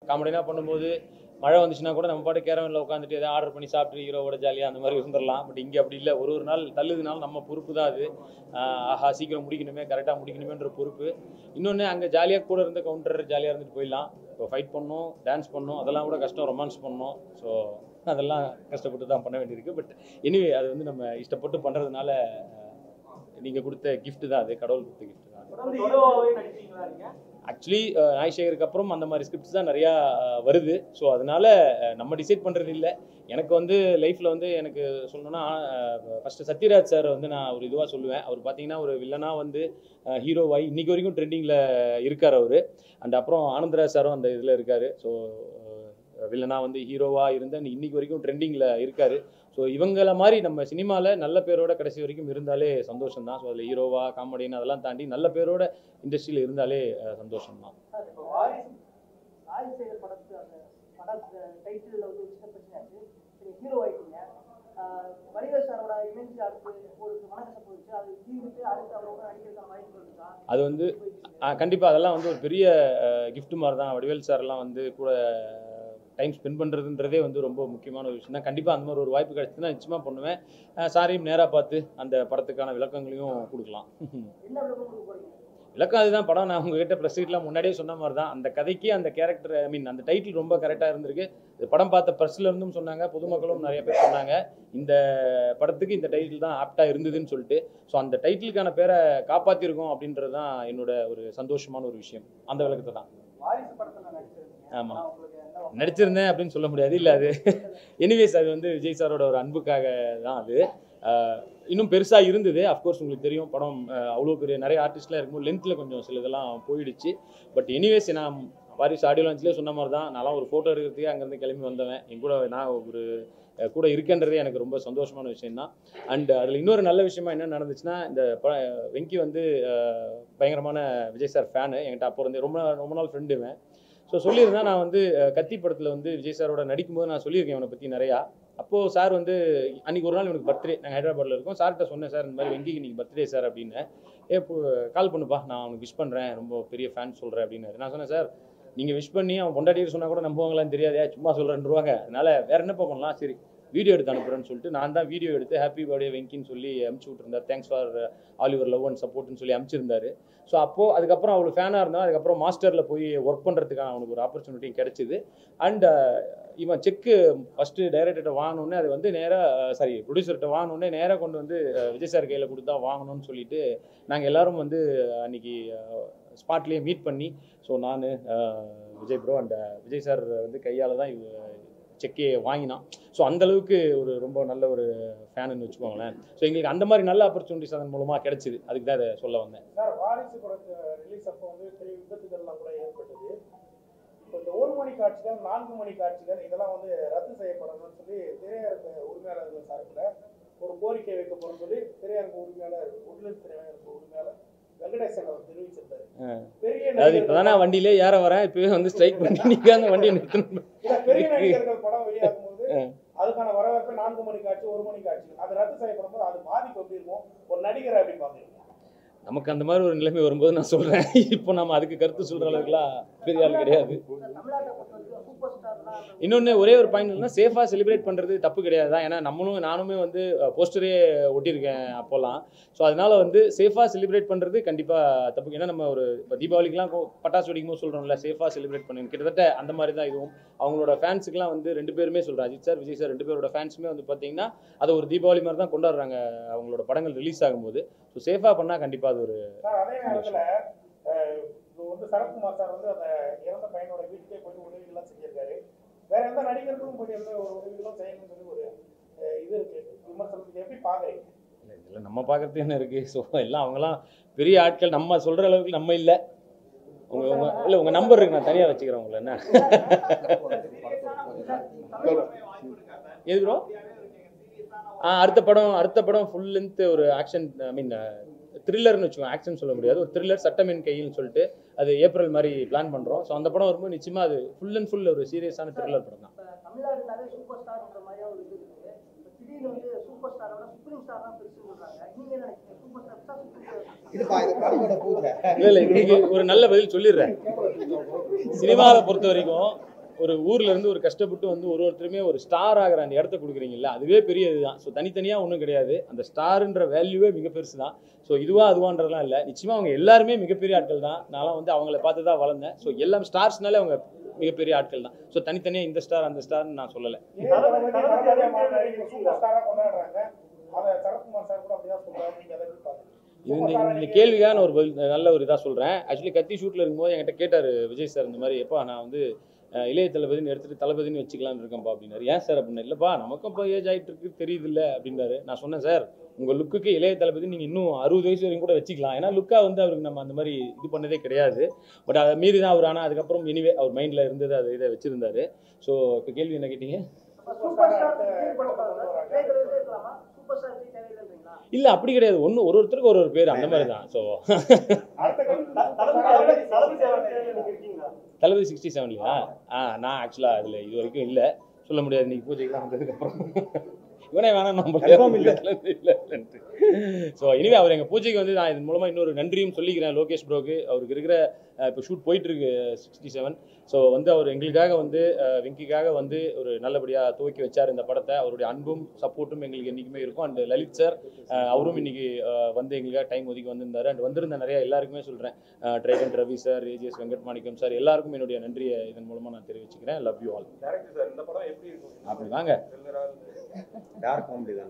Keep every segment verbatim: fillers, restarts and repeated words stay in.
காமெடினா பண்ணும்போது மழை வந்துச்சுன்னா கூட நம்ம பாட்டு கேரவனில் உட்காந்துட்டு எதாவது ஆர்டர் பண்ணி சாப்பிட்டு ஹீரோவோட ஜாலியாக அந்த மாதிரி இருந்துடலாம். பட் இங்கே அப்படி இல்லை. ஒரு ஒரு நாள் தள்ளுதுனாலும் நம்ம பொறுப்பு தான் அது. ஆஹா சீக்கிரம் முடிக்கணுமே, கரெக்டாக முடிக்கணுமேன்ற பொறுப்பு. இன்னொன்று அங்கே ஜாலியாக கூட இருந்த கவுண்டர் ஜாலியாக இருந்துட்டு போயிடலாம். இப்போ ஃபைட் பண்ணோம், டான்ஸ் பண்ணோம், அதெல்லாம் கூட கஷ்டம். ரொமான்ஸ் பண்ணோம். ஸோ அதெல்லாம் கஷ்டப்பட்டு தான் பண்ண வேண்டியிருக்கு. பட் எனிவே அது வந்து நம்ம இஷ்டப்பட்டு பண்ணுறதுனால நீங்கள் கொடுத்த கிஃப்ட் தான், அது கடவுள் கொடுத்த கிஃப்ட் தான். ஆக்சுவலி நாய்சேகருக்கு அப்புறம் அந்த மாதிரி ஸ்கிரிப்ட்ஸ் தான் நிறையா வருது. ஸோ அதனால நம்ம டிசைட் பண்ணுறது இல்லை. எனக்கு வந்து லைஃப்பில் வந்து எனக்கு சொல்லணும்னா ஃபஸ்ட்டு சத்யராஜ் சார் வந்து நான் ஒரு இதுவாக சொல்லுவேன். அவர் பார்த்தீங்கன்னா ஒரு வில்லனாக வந்து ஹீரோவாகி இன்றைக்கி வரைக்கும் ட்ரெண்டிங்கில் இருக்கார் அவர். அண்ட் அப்புறம் ஆனந்தராஜ் சாரும் அந்த இதில் இருக்கார். ஸோ வில்லனாக வந்து ஹீரோவாக இருந்த இன்னைக்கு வரைக்கும் ட்ரெண்டிங்கில் இருக்கார். ஸோ இவங்கள மாதிரி நம்ம சினிமாவில் நல்ல பேரோட கடைசி வரைக்கும் இருந்தாலே சந்தோஷம் தான். ஸோ அதில் ஹீரோவா காமெடின்னு அதெல்லாம் தாண்டி நல்ல பேரோட இண்டஸ்ட்ரியில் இருந்தாலே சந்தோஷம் தான். அது வந்து கண்டிப்பாக அதெல்லாம் வந்து ஒரு பெரிய கிஃப்ட் மாதிரி தான். வடிவேல் சார்லாம் வந்து கூட டைம் ஸ்பெண்ட் பண்ணுறதுன்றதே வந்து ரொம்ப முக்கியமான ஒரு விஷயம் தான். கண்டிப்பாக அந்த மாதிரி ஒரு வாய்ப்பு கிடைச்சுன்னா நிச்சயமாக பண்ணுவேன். சாரையும் நேராக பார்த்து அந்த படத்துக்கான விளக்கங்களையும் கொடுக்கலாம். விளக்கம் அதுதான். படம் நான் உங்ககிட்ட ப்ரெஸ் மீட்லாம் முன்னாடியே சொன்ன மாதிரி தான். அந்த கதைக்கு அந்த கேரக்டர் ஐ மீன் அந்த டைட்டில் ரொம்ப கரெக்டாக இருந்திருக்கு. இது படம் பார்த்த ப்ரெஸ்ல இருந்தும் சொன்னாங்க, பொதுமக்களும் நிறைய பேர் சொன்னாங்க இந்த படத்துக்கு இந்த டைட்டில் தான் ஆப்டாக இருந்ததுன்னு சொல்லிட்டு. ஸோ அந்த டைட்டிலுக்கான பேரை காப்பாற்றிருக்கோம் அப்படின்றது தான் என்னோட ஒரு சந்தோஷமான ஒரு விஷயம். அந்த விளக்கத்தை தான். ஆமாம் நடிச்சிருந்தேன் அப்படின்னு சொல்ல முடியாது. இல்லை அது எனிவேஸ் அது வந்து விஜய் சாரோட ஒரு அன்புக்காக தான். அது இன்னும் பெருசாக இருந்தது. அஃப்கோர்ஸ் உங்களுக்கு தெரியும் படம் அவ்வளோ பெரிய நிறைய ஆர்டிஸ்ட்லாம் இருக்கும்போது லென்த்தில் கொஞ்சம் சில இதெல்லாம் போயிடுச்சு. பட் எனிவேஸ் நான் வாரிசு ஆடியோ லான்ச்லேயே சொன்ன மாதிரி தான். நான்லாம் ஒரு ஃபோட்டோ எடுக்கிறதுக்கே அங்கேருந்து கிளம்பி வந்தவன். என் கூட நான் ஒரு கூட இருக்கன்றதே எனக்கு ரொம்ப சந்தோஷமான விஷயம் தான். அண்ட் அதில் இன்னொரு நல்ல விஷயமா என்ன நடந்துச்சுன்னா, இந்த ப வெங்கி வந்து பயங்கரமான விஜய் சார் ஃபேனு. என்கிட்ட அப்போ வந்து ரொம்ப ரொம்ப நாள் ஃப்ரெண்டுவேன். ஸோ சொல்லியிருந்தேன் நான் வந்து கத்தி படத்தில் வந்து விஜய் சாரோட நடிக்கும்போது நான் சொல்லியிருக்கேன் இவனை பற்றி நிறையா. அப்போது சார் வந்து அன்றைக்கி ஒரு நாள் எனக்கு பர்த்டே, நாங்கள் ஹைதராபாத்தில் இருக்கோம். சார்கிட்ட சொன்னேன், சார் இந்த மாதிரி வெங்கிக்கு இன்றைக்கி பர்த்டே சார் அப்படின்னு. ஏ இப்போ கால் பண்ணுப்பா, நான் அவனுக்கு விஷ் பண்ணுறேன், ரொம்ப பெரிய ஃபேன் சொல்கிறேன் அப்படின்னாரு. நான் சொன்னேன், சார் நீங்கள் விஷ் பண்ணி அவன் பொண்டாட்டிக்கு சொன்னால் கூட நம்புவாங்களான்னு தெரியாதே, சும்மா சொல்கிறேன்ருவாங்க, அதனால் வேறு என்ன பண்ணலாம், சரி வீடியோ எடுத்து அனுப்புகிறேன்னு சொல்லிட்டு நான் தான் வீடியோ எடுத்து ஹாப்பி பர்த்டே வெங்கின்னு சொல்லி அனுப்பிச்சி விட்டுருந்தார். Thanks for all your love and சப்போர்ட்னு சொல்லி அனுப்பிச்சிருந்தாரு. ஸோ அப்போது அதுக்கப்புறம் அவ்வளோ ஃபேனாக இருந்தால் அதுக்கப்புறம் மாஸ்டரில் போய் ஒர்க் பண்ணுறதுக்கான அவனுக்கு ஒரு ஆப்பர்ச்சுனிட்டியும் கிடச்சிது. அண்ட் இவன் செக்கு ஃபஸ்ட்டு டைரக்டர்கிட்ட வாங்கணுன்னே அது வந்து நேராக சாரி ப்ரொடியூசர்கிட்ட வாங்கணுன்னே நேராக கொண்டு வந்து விஜய் சார் கையில் கொடுத்தா வாங்கணும்னு சொல்லிட்டு நாங்கள் எல்லோரும் வந்து அன்றைக்கி ஸ்பாட்லேயே மீட் பண்ணி, ஸோ நான் Vijay bro and Vijay sir வந்து கையால் தான் செக்கே வாங்கினான். ஸோ அந்தளவுக்கு ஒரு ரொம்ப நல்ல ஒரு ஃபேனுன்னு வச்சுக்கோங்களேன். ஸோ எங்களுக்கு அந்த மாதிரி நல்ல ஆப்பர்ச்சுனிட்டிஸ் அதன் மூலமாக கிடைச்சிது. அதுக்கு தான் அதை சொல்ல வந்தேன். சார் வாரிசு படத்தை ரிலீஸ் அப்போ வந்து பெரிய விபத்துகள்லாம் கூட ஏற்பட்டது. இப்போ இந்த ஒரு மணி காட்சிகள், நான்கு மணி காட்சிகள் இதெல்லாம் வந்து ரத்து செய்யப்படணும்னு சொல்லி திரையரங்கு உரிமையாளர்கள் சார்பில் ஒரு கோரிக்கை வைக்கப்படும் சொல்லி திரையரங்கு உரிமையாளர் உட்லன் திரையரங்கு உரிமையாளர் வெங்கடேசன் அவர் தெரிவிச்சிருந்தாரு. அதாவது இப்போதான் நான் வண்டியிலே ஏற வரேன், இப்பவே வந்து ஸ்ட்ரைக் பண்ணி நீங்க அந்த வண்டியை நிறுத்தணும். பெரிய நடிகர்கள் படம் வெளியாகும் போது அதுக்கான வரவேற்பு நான்கு மணி காட்சி, ஒரு மணி காட்சி அது ரத்து செய்யப்படும் போது அது பாதிப்பு எப்படி இருக்கும் ஒரு நடிகரை அப்படின்னு பாக்குறீங்க? நமக்கு அந்த மாதிரி ஒரு நிலைமை வரும்போது நான் சொல்றேன். இப்போ நம்ம அதுக்கு கருத்து சொல்ற அளவுக்குலாம் பெரிய ஆள் கிடையாது. இன்னொன்று ஒரே ஒரு பாயிண்ட் இல்லைன்னா சேஃபாக செலிப்ரேட் பண்ணுறது தப்பு கிடையாது தான். ஏன்னா நம்மளும் நானுமே வந்து போஸ்டரே ஒட்டியிருக்கேன் அப்போல்லாம். ஸோ அதனால வந்து சேஃபாக செலிப்ரேட் பண்ணுறது கண்டிப்பாக தப்பு. ஏன்னா நம்ம ஒரு இப்போ தீபாவளிக்கெலாம் பட்டாசு வெடிக்கும் போது சொல்கிறோம்ல சேஃபாக செலிப்ரேட் பண்ணுங்க. கிட்டத்தட்ட அந்த மாதிரி தான் இதுவும். அவங்களோட ஃபேன்ஸுக்குலாம் வந்து ரெண்டு பேருமே சொல்கிறேன், அஜித் சார் விஜய் சார் ரெண்டு பேரோட ஃபேன்ஸுமே வந்து பார்த்தீங்கன்னா அதை ஒரு தீபாவளி மாதிரி தான் கொண்டாடுறாங்க அவங்களோட படங்கள் ரிலீஸ் ஆகும்போது. ஸோ சேஃபாக பண்ணால் கண்டிப்பாக அது ஒரு வந்து சரத்குமார் சார் வந்து அந்த இறந்த பையனோட வீட்டுக்கே போய் உதவிகள்லாம் செஞ்சிருக்காரு. வேற எந்த நடிகர்களும் போய் எந்த ஒரு உதவிகளும் செய்யணும்னு சொல்லி ஒரு இது இருக்கு விமர்சனத்துக்கு எப்படி பாக்குறீங்க? இல்லை இதில் நம்ம பார்க்கறது என்ன இருக்கு? ஸோ எல்லாம் அவங்களாம் பெரிய ஆட்கள், நம்ம சொல்ற அளவுக்கு நம்ம இல்லை. உங்க உங்க இல்லை உங்க நம்பர் இருக்கு, நான் தனியாக வச்சுக்கிறேன் உங்களை. என்ன எது ப்ரோ? ஆ அடுத்த படம் அடுத்த படம் ஃபுல் லென்த் ஒரு ஆக்ஷன் ஐ மீன் த்ரில்லர்னு வச்சுக்கோங்க. ஆக்ஷன் சொல்ல முடியாது, ஒரு த்ரில்லர் சட்டமின் கையில்னு சொல்லிட்டு அது ஏப்ரல் மாதிரி பிளான் பண்ணுறோம். ஸோ அந்த படம் வரும்போது நிச்சயமாக அது ஃபுல் அண்ட் ஃபுல் ஒரு சீரியஸான த்ரில்லர் படம் தான். இல்லை இல்லை இன்னைக்கு ஒரு நல்ல பதில் சொல்லிடுறேன். சினிமாவை பொறுத்த வரைக்கும் ஒரு ஊர்ல இருந்து ஒரு கஷ்டப்பட்டு வந்து ஒரு ஒருத்தருமே ஒரு ஸ்டார் ஆகிற அந்த இடத்த கொடுக்குறீங்கல்ல, அதுவே பெரிய இதுதான். ஸோ தனித்தனியாக ஒன்றும் கிடையாது, அந்த ஸ்டாருன்ற வேல்யூவே மிக பெருசு தான். ஸோ இதுவா அதுவான்றதுலாம் இல்லை, நிச்சயமாக அவங்க எல்லாருமே மிகப்பெரிய ஆட்கள் தான். நான்லாம் வந்து அவங்கள பார்த்து தான் வளர்ந்தேன். ஸோ எல்லாம் ஸ்டார்ஸ்னாலே அவங்க மிகப்பெரிய ஆட்கள் தான். ஸோ தனித்தனியாக இந்த ஸ்டார் அந்த ஸ்டார்னு நான் சொல்லலை. இது இந்த கேள்விக்கான ஒரு நல்ல ஒரு இதாக சொல்கிறேன். ஆக்சுவலி கத்தி ஷூட்டில் இருக்கும்போது என்கிட்ட கேட்டார் விஜய் சார், இந்த மாதிரி எப்பா நான் வந்து இளைய தளபதினு எடுத்துகிட்டு தளபதினு வச்சுக்கலான்னு இருக்கேன்ப்பா அப்படின்னாரு. ஏன் சார் அப்படின்னா, இல்லைப்பா நமக்கும் இப்போ ஏஜ் ஆகிட்டு இருக்கு தெரியுது இல்லை அப்படின்னாரு. நான் சொன்னேன், சார் உங்கள் லுக்குக்கு இளைய தளபதி நீங்கள் இன்னும் அறுபது வயசு வரைக்கும் கூட வச்சுக்கலாம். ஏன்னா லுக்காக வந்து அவருக்கு நம்ம அந்த மாதிரி இது பண்ணதே கிடையாது. பட் அதை மீறி தான் அவர், ஆனால் அதுக்கப்புறம் இனிவே அவர் மைண்டில் இருந்தது, அதை இதை வச்சுருந்தாரு. ஸோ இப்போ கேள்வி என்ன கேட்டீங்க? இல்ல அப்படி கிடையாது, ஒண்ணு ஒரு ஒருத்தருக்கு ஒரு ஒரு பேர் அந்த மாதிரி தான். ஸோ தளபதி சிக்ஸ்டி செவன்லையா? ஆ நான் ஆக்சுவலா அதுல இது வரைக்கும் இல்லை, சொல்ல முடியாது. இன்னைக்கு பூஜைக்கெல்லாம் வந்ததுக்கு அப்புறம் இவனே வேணாம் நம்ம இல்லை. ஸோ இனிவே அவர் எங்கள் பூஜைக்கு வந்து நான் இதன் மூலமாக இன்னொரு நன்றியும் சொல்லிக்கிறேன் லோகேஷ் ப்ரோக்கு. அவருக்கு இருக்கிற இப்போ ஷூட் போயிட்டுருக்கு சிக்ஸ்டி செவன். ஸோ வந்து அவர் எங்களுக்காக வந்து வெங்கிக்காக வந்து ஒரு நல்லபடியாக துவக்கி வச்சார் இந்த படத்தை. அவருடைய அன்பும் சப்போர்ட்டும் எங்களுக்கு என்றைக்குமே இருக்கும். அண்ட் லலித் சார் அவரும் இன்னைக்கு வந்து எங்களுக்காக டைம் ஒதுக்கி வந்திருந்தார். அண்ட் வந்திருந்த நிறைய எல்லாருக்குமே சொல்கிறேன், ட்ரைகன் Ravi sir, AGS Venkat Manickam sir, எல்லாருக்கும் என்னுடைய நன்றியை இதன் மூலமாக நான் தெரிவிச்சுக்கிறேன். Love you all. அப்படி வாங்க. டார்க் காமெடி தானே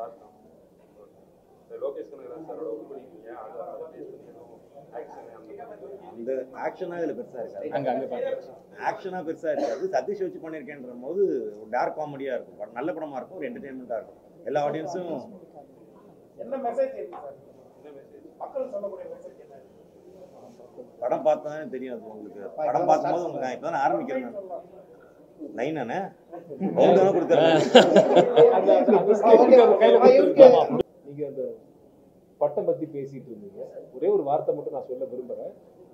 அந்த ஆக்ஷனாக இதில் பெருசாக இருக்காது. அங்கே அங்கே பார்த்து ஆக்ஷனாக பெருசாக இருக்காது. சதீஷ் வச்சு பண்ணியிருக்கேன்ற போது ஒரு டார்க் காமெடியாக இருக்கும், நல்ல படமாக இருக்கும், ஒரு என்டர்டெயின்மெண்ட்டாக இருக்கும். எல்லா ஆடியன்ஸும் என்ன மெசேஜ் மக்கள் சொல்லக்கூடிய மெசேஜ் என்ன? படம் பார்த்தா தானே தெரியும் அது உங்களுக்கு. படம் பார்க்கும்போது உங்களுக்கு இப்போ தானே ஆரம்பிக்கிறேன் நைன் தானே கொடுத்துறேன். நீங்க அந்த பட்டம் பத்தி பேசிட்டு இருந்தீங்க, ஒரே ஒரு வார்த்தை மட்டும் நான் சொல்ல விரும்புறேன்.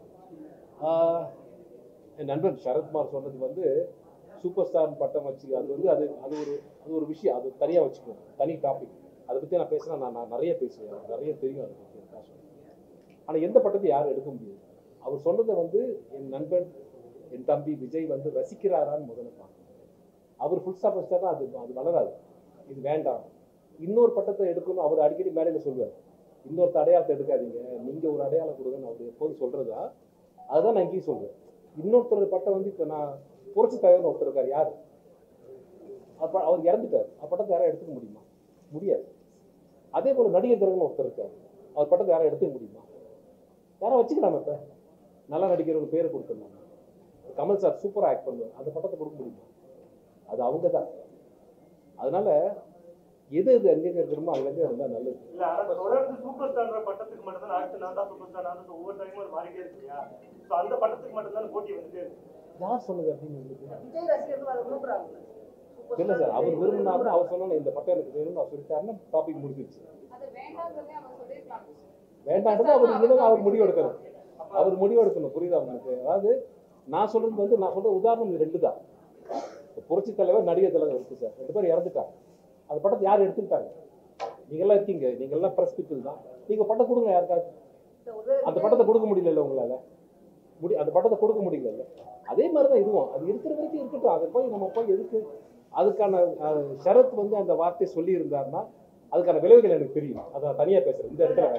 என் நண்பன் சரத்குமார் சொன்னது வந்து சூப்பர் ஸ்டார் பட்டம் வச்சு அது வந்து அது அது ஒரு அது ஒரு விஷயம், அது தனியாக வச்சுக்கணும், தனி டாபிக். அதை பற்றி நான் பேசினா நான் நான் நிறைய பேசுவேன், எனக்கு நிறைய தெரியும் அதை பற்றி நான் சொல்லுவேன். ஆனால் எந்த பட்டத்தை யாரும் எடுக்க முடியாது. அவர் சொன்னதை வந்து என் நண்பன் என் தம்பி விஜய் வந்து ரசிக்கிறாரான்னு முதல்ல பார்க்கணும். அவர் ஃபுல் ஸ்டாப் வச்சாருன்னா அது அது வளராது, இது வேண்டாம். இன்னொரு பட்டத்தை எடுக்கணும் அவர் அடிக்கடி மேடையில் சொல்லுவார், இன்னொருத்த அடையாளத்தை எடுக்காதீங்க, நீங்கள் ஒரு அடையாளம் கொடுங்கன்னு அவர் எப்போதும் சொல்கிறதா. அதுதான் நான் இங்கேயும் சொல்கிறேன். இன்னொருத்தர் பட்டம் வந்து இப்போ நான் புரட்சி தலைவர்னு ஒருத்தர் இருக்கார், யார் அப்போ அவர் இறந்துட்டார், அவர் பட்டத்தை யாரும் எடுத்துக்க முடியுமா? முடியாது. அதே போல் நடிகர் திறன் ஒருத்தர் இருக்கார், அவர் பட்டத்தை யாரும் எடுத்துக்க முடியுமா? யாரும் வச்சுக்கலாம். இப்போ நல்லா நடிக்கிறவங்க பேரை கொடுத்துருந்தாங்க. கமல் சார் சூப்பராக ஆக்ட் பண்ணுவார், அந்த பட்டத்தை கொடுக்க முடியுமா? அது அவங்க தான். அதனால எது எது அங்கேயே இருக்கணுமோ அங்கேயே இருந்தால் நல்லது. இல்ல ஆனா தொடர்ந்து சூப்பர் ஸ்டார் பட்டத்துக்கு மட்டும் தான் அடுத்து நான் தான் சூப்பர் ஸ்டார் நான் ஒவ்வொரு டைமும் அது மாறிட்டே இருக்குயா. சோ அந்த பட்டத்துக்கு மட்டும் தான் போட்டி வந்துட்டே இருக்கு. யார் சொல்லுங்க அப்படின்னு விஜய் ரசிகர்கள் அதை விரும்புறாங்க. இல்லை சார், அவர் விரும்பினாருன்னு அவர் சொன்னா இந்த பட்டம் எனக்கு வேணும்னு அவர் சொல்லிட்டாருன்னா டாபிக் முடிஞ்சிருச்சு. அது வேண்டாம்னு அவர் சொல்லிருக்காங்க. வேண்டாம்னு அவர் இன்னும் அவர் முடிவு எடுக்கணும், அவர் முடிவு எடுக்கணும். புரியுதா உங்களுக்கு? அதாவது நான் சொல்றது வந்து நான் சொல்ற உதாரணம் இது ரெண்டு தான். புரட்சி தலைவர் நடிகர் தலைவர் இருக்கு சார், ரெண்டு பேரும் இறந்துட்டாங்க. அந்த பட்டத்தை யார் எடுத்துக்கிட்டாங்க? நீங்கெல்லாம் இருக்கீங்க, நீங்கெல்லாம் பிரஸ் பீப்புள் தான், நீங்க பட்டம் கொடுங்க யாருக்காச்சும். அந்த பட்டத்தை கொடுக்க முடியல உங்களால, முடி அந்த பட்டத்தை கொடுக்க முடியல. அதே மாதிரிதான் இதுவும், அது இருக்கிற வரைக்கும் இருக்கட்டும். அதை போய் நம்ம போய் எதுக்கு? அதுக்கான ஷரத் வந்து அந்த வார்த்தை சொல்லி இருந்தாருன்னா அதுக்கான விளைவுகள் எனக்கு தெரியும். அதை நான் தனியா பேசுறேன் இந்த இடத்துல.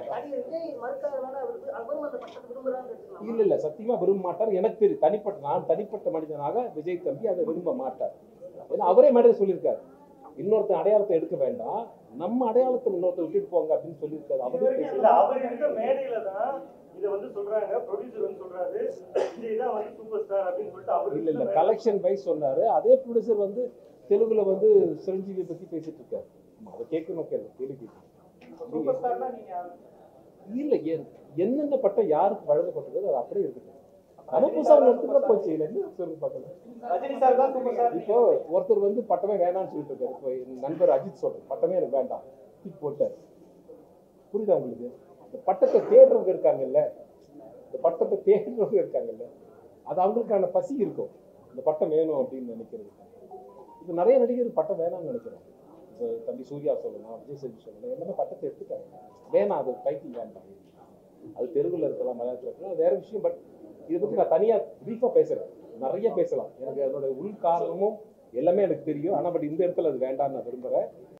இல்ல இல்ல சத்தியமா விரும்ப மாட்டார், எனக்கு தெரியும். தனிப்பட்ட நான் தனிப்பட்ட மனிதனாக விஜய் தம்பி அதை விரும்ப மாட்டார். ஏன்னா அவரே மேடையில் சொல்லியிருக்காரு, இன்னொருத்த அடையாளத்தை எடுக்க வேண்டாம், நம்ம அடையாளத்தை இன்னொருத்த விட்டுட்டு போங்க அப்படின்னு சொல்லியிருக்காரு. அவரே மேடையில தான் இத வந்து சொல்றாங்க, ப்ரொடியூசர் வந்து சொல்றாரு விஜய் தான் வந்து சூப்பர் ஸ்டார் அப்படின்னு சொல்லிட்டு அவர் இல்ல இல்ல கலெக்ஷன் வைஸ் சொன்னாரு. அதே ப்ரொடியூசர் வந்து தெலுங்குல வந்து சிரஞ்சீவி பத்தி பேசிட்டு இருக்காரு. அதை கேட்கணும், கேள்வி சூப்பர் ஸ்டார்னா நீங்க இல்ல என்னென்ன பட்டம் யாருக்கு வழங்கப்பட்டது அது அப்படியே இருக்குது. நமக்கு எடுத்துதான் போச்சு. இல்லை என்ன சொல்லி பார்க்கலாம். இப்போ ஒருத்தர் வந்து பட்டமே வேணாம்னு சொல்லிட்டு இருக்காரு. இப்போ என் நண்பர் அஜித் சொல்றாரு பட்டமே எனக்கு வேண்டாம், தூக்கி போட்டார். புரியுதா உங்களுக்கு? இந்த பட்டத்தை தேடுறவங்க இருக்காங்கல்ல, இந்த பட்டத்தை தேடுறவங்க இருக்காங்கல்ல, அது அவங்களுக்கான பசி இருக்கும், இந்த பட்டம் வேணும் அப்படின்னு நினைக்கிறது. இப்போ நிறைய நடிகர் பட்டம் வேணாம்னு நினைக்கிறாங்க. இப்போ தம்பி சூர்யா சொல்லலாம், விஜய் சேதுபதி சொல்லலாம், எல்லாமே பட்டத்தை எடுத்துட்டாங்க. வேணாம், அது டைட்டில் வேண்டாம். அது தெலுங்குல இருக்கலாம், மலையாளத்தில் இருக்கலாம், வேற விஷயம். பட் இதை பற்றி நான் தனியாக ப்ரீஃபாக பேசுகிறேன். நிறைய பேசலாம். எனக்கு அதோட உள் காரணமும் எல்லாமே எனக்கு தெரியும். ஆனால் பட் இந்த இடத்துல அது வேண்டாம்னு நான் விரும்புகிறேன்.